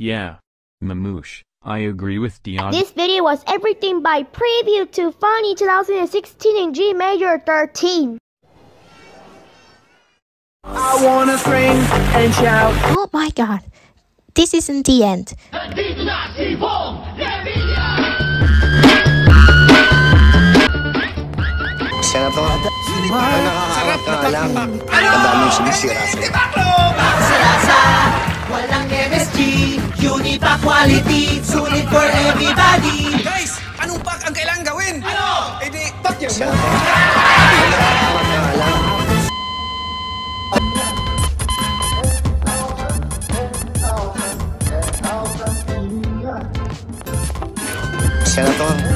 Yeah. Mamoosh, I agree with Dion. This video was everything by preview to Funny 2016 in G major 13. I wanna scream and shout. Oh my god, this isn't the end. Senator, nakakaharap ka lang. Ang daming sumisira sa'yo. Siyasa, walang MSG, Unipa quality, sulit for everybody. Guys, anong pack ang kailangan gawin? Ano? Eh di, pack yun. Senator, nakakaharap ka lang. Senator,